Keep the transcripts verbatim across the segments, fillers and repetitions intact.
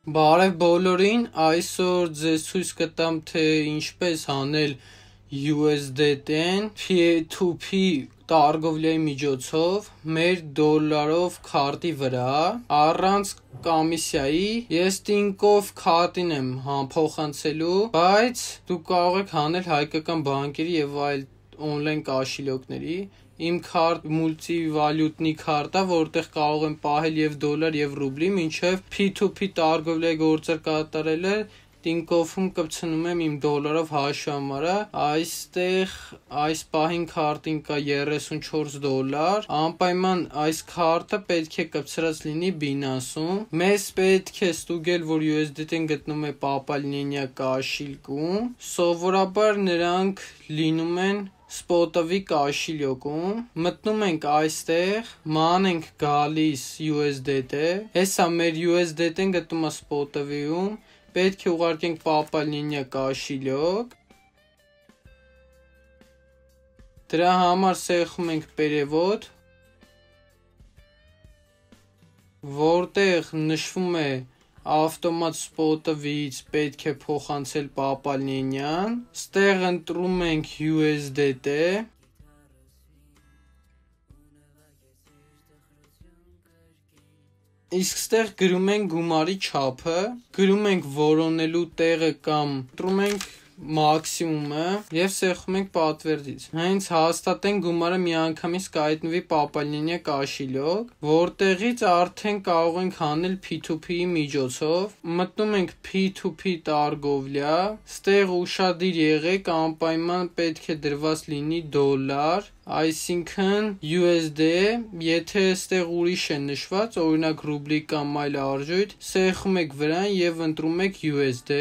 Բարև բոլորին, այսօր ձեզ ցույց կտամ թե ինչպես անել U S D T-ն P to P տարգովլիայի միջոցով մեր դոլարով քարտի վրա առանց կոմիսիայի։ Ես Տինկոֆֆ քարտին եմ փոխանցելու, բայց դուք կարող եք անել հայկական բանկերի եւ այլ օնլայն կաշիլյոկների։ Իմ քարտ մուլտիվալյուտնի քարտ է, որտեղ կարող եմ պահել եւ դոլար եւ ռուբլի, մինչեւ P to P տարգովլիայի գործեր կատարելը Տինկոֆфում կպցնում եմ իմ դոլարով հաշվամարը։ Այստեղ այս պահին քարտին կա երեսունչորս դոլար։ Անպայման այս քարտը պետք է կպցրած լինի Binance-ում։ Մեզ պետք է ստուգել, որ U S D T-ն գտնում է Պապալինենիա կաշիլկում։ Սովորաբար նրանք լինում են Spot-ովի կաշիլյոկում, մտնում ենք այստեղ, ման ենք գալիս U S D T, հեսա մեր U S D T-ն գտնում է Spot-ովիում, պետք է ուղարկենք Պապալինենիա կաշիլյոկ, դրա համար սեղմում ենք Perevod, որտեղ նշվում է ավտոմատ Spot-ovից պետք է փոխանցել Պապալինենիան, ստեղ ընտրում ենք U S D T, իսկ ստեղ գրում ենք գումարի չափը, գրում ենք որոնելու տեղը կամ ընտրում ենք մաքսիմումը եւ սեղմում ենք պատվերից։ Հենց հաստատենք գումարը միանգամից կհայտնվի Պապալինենիա կաշիլյոկ, որտեղից արդեն կարող ենք անել P to P-ի միջոցով։ Մտնում ենք P to P տարգովլիա, ստեղ ուշադիր եղեք, անպայման պետք է դրված լինի դոլար, այսինքն U S D, եթե ստեղ ուրիշ է նշված, օրինակ ռուբլի կամ այլ արժույթ, սեղմում եք վրան եւ ընտրում եք U S D։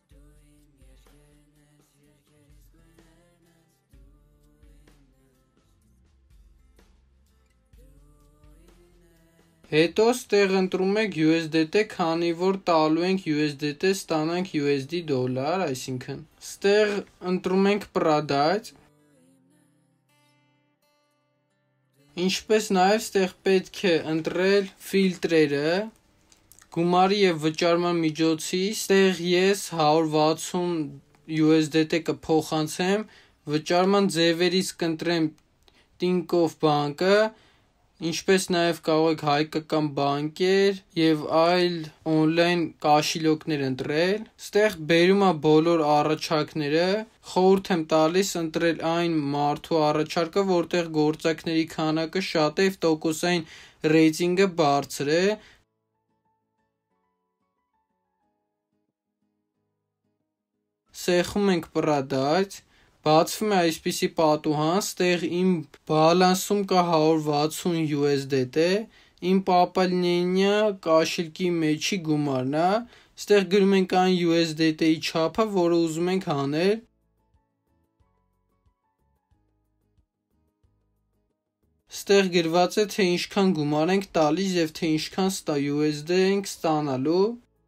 Հետո ստեղ ընտրում եք U S D T, քանի որ տալու ենք U S D T, ստանանք U S D դոլար, այսինքն ստեղ ընտրում ենք Продать, ինչպես նաև ստեղ պետք է ընտրել ֆիլտրերը, գումարի եւ վճարման միջոցի, ստեղ ես հարյուր վաթսուն U S D T կփոխանցեմ, վճարման ձևերից կընտրեմ Տինկոֆֆ բանկը, ինչպես նաև կարող եք հայկական բանկեր եւ այլ օնլայն կաշիլյոկներ ընտրել։ Ստեղ բերում է բոլոր առաջարկները, խորհուրդ եմ տալիս ընտրել այն մարդու առաջարկը, որտեղ գործակների քանակը շատ է եւ տոկոսային ռեյտինգը բարձր է։ Սեղմում ենք Продать, բացվում է այսպիսի պատուհան, ստեղ իմ բալանսում կա հարյուր վաթսուն U S D T, իմ Պապալինենիա կաշիլկի մեջի գումարն է, ստեղ գրում ենք այն U S D T-ի չափը, որը ուզում ենք անել։ Ստեղ գրված է, թե ինչքան գումար ենք տալիս եւ թե ինչքան U S D ենք ստանալու։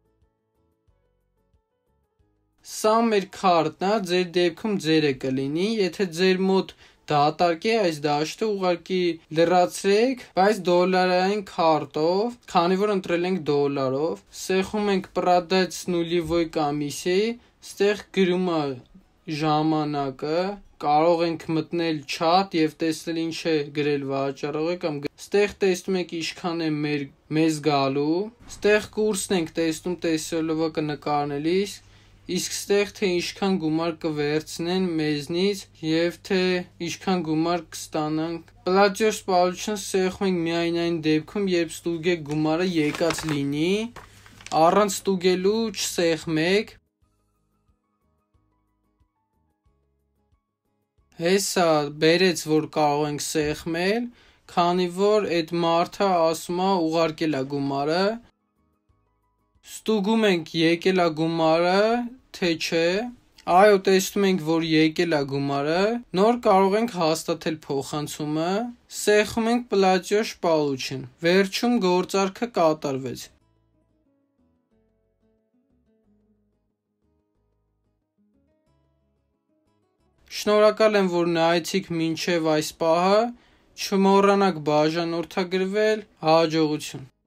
Սա մեր քարտն է, ձեր դեպքում ձերը կլինի, եթե ձեր մոտ դատարկ է այս դաշտը, ուղղակի լրացրեք, բայց դոլարային քարտով, քանի որ ընտրել ենք դոլարով, սեղմում ենք Продать с нулевой комиссией, ստեղ գրում է ժամանակը, կարող ենք մտնել chat եւ տեսնել ինչ է գրել վաճառողը կամ ստեղ տեսնում եք ինչքան է մեր մեզ գալու, ստեղ կուրսն ենք տեսնում տեսոլովակը նկարելիս, իսկ ստեղ թե ինչքան գումար կվերցնեն մեզնից եւ թե ինչքան գումար կստանանք։ Պլատեժ սպառողությունը սեղմում ենք միայն այն դեպքում, երբ ստուգեք գումարը եկած լինի, առանց ստուգելու չսեղմեք։ Հեսա բերեց, որ կարող ենք սեղմել, քանի որ այդ մարդը ասում է ուղարկել է գումարը։ Ստուգում ենք եկել է գումարը, թե չէ, այո տեսնում ենք, որ եկել է գումարը, նոր կարող ենք հաստատել փոխանցումը, սեղմում ենք Платеж получен, վերջում գործարքը կատարվեց։ Շնորհակալ եմ, որ նայեցիք մինչև այս պահը, չմոռանաք բաժանորդագրվել, հաջողություն։